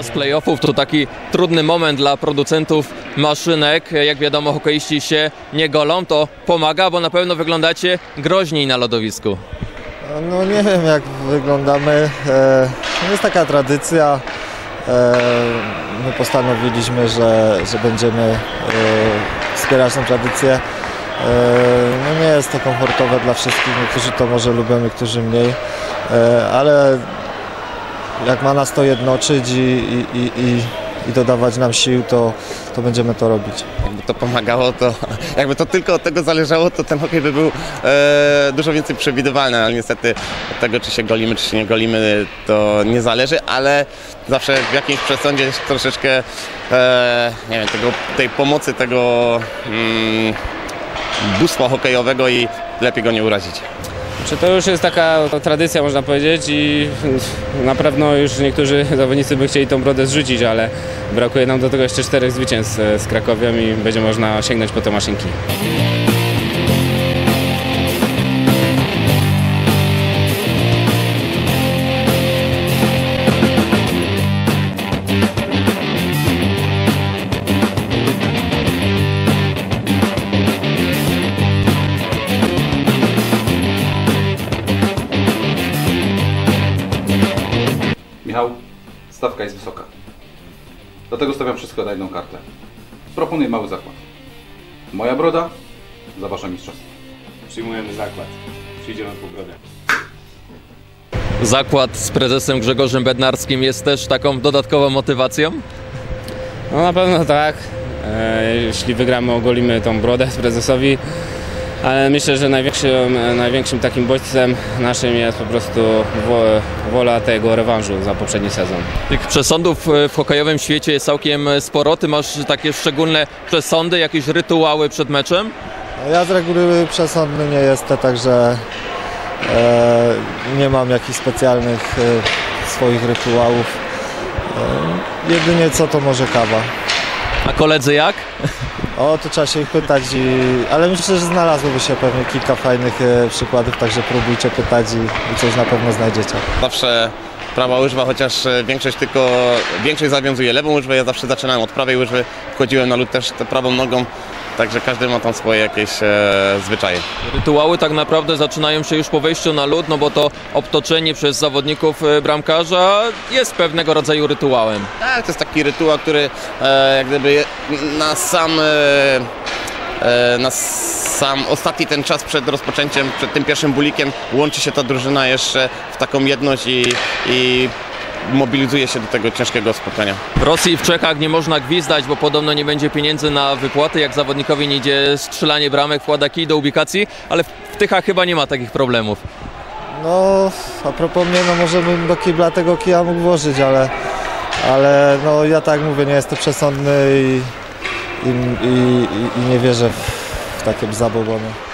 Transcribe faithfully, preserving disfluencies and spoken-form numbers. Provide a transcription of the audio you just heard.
z playoffów to taki trudny moment dla producentów maszynek. Jak wiadomo, hokeiści się nie golą, to pomaga, bo na pewno wyglądacie groźniej na lodowisku. No nie wiem, jak wyglądamy. E, jest taka tradycja. E, my postanowiliśmy, że, że będziemy e, wspierać tę tradycję. E, no nie jest to komfortowe dla wszystkich. Niektórzy to może lubią, niektórzy mniej. E, ale jak ma nas to jednoczyć i, i, i, i, i dodawać nam sił, to, to będziemy to robić. Jakby to pomagało, to jakby to tylko od tego zależało, to ten hokej by był e, dużo więcej przewidywalny, ale niestety od tego, czy się golimy, czy się nie golimy, to nie zależy, ale zawsze w jakimś przesądzie jest troszeczkę e, nie wiem, tego, tej pomocy, tego mm, bóstwa hokejowego i lepiej go nie urazić. Czy to już jest taka tradycja, można powiedzieć, i na pewno już niektórzy zawodnicy by chcieli tą brodę zrzucić, ale brakuje nam do tego jeszcze czterech zwycięstw z Krakowią i będzie można sięgnąć po te maszynki. Michał, stawka jest wysoka. Dlatego stawiam wszystko na jedną kartę. Proponuję mały zakład. Moja broda za wasze mistrzostwo. Przyjmujemy zakład. Przyjdziemy po brodę. Zakład z prezesem Grzegorzem Bednarskim jest też taką dodatkową motywacją? No na pewno tak. E, jeśli wygramy, ogolimy tą brodę z prezesowi. Ale myślę, że największym, największym takim bodźcem naszym jest po prostu wola tego rewanżu za poprzedni sezon. Tych przesądów w hokejowym świecie jest całkiem sporo. Ty masz takie szczególne przesądy, jakieś rytuały przed meczem? Ja z reguły przesądny nie jestem, także e, nie mam jakichś specjalnych e, swoich rytuałów. E, jedynie co to może kawa. A koledzy jak? O, to trzeba się ich pytać, i, ale myślę, że znalazłoby się pewnie kilka fajnych e, przykładów, także próbujcie pytać i, i coś na pewno znajdziecie. Zawsze prawa łyżwa, chociaż większość tylko, większość zawiązuje lewą łyżwę, ja zawsze zaczynałem od prawej łyżwy, wchodziłem na lód też prawą nogą, także każdy ma tam swoje jakieś e, zwyczaje. Rytuały tak naprawdę zaczynają się już po wejściu na lód, no bo to obtoczenie przez zawodników bramkarza jest pewnego rodzaju rytuałem. Tak, to jest taki rytuał, który e, jak gdyby na sam, e, na sam ostatni ten czas przed rozpoczęciem, przed tym pierwszym bulikiem łączy się ta drużyna jeszcze w taką jedność i, i mobilizuje się do tego ciężkiego spotkania. W Rosji i w Czechach nie można gwizdać, bo podobno nie będzie pieniędzy na wypłaty, jak zawodnikowi nie idzie strzelanie bramek, wkłada kij do ubikacji, ale w Tychach chyba nie ma takich problemów. No, a propos mnie, no może bym do kibla tego kija mógł włożyć, ale, ale no ja tak mówię, nie jestem przesądny i, i, i, i nie wierzę w, w takie zabobony.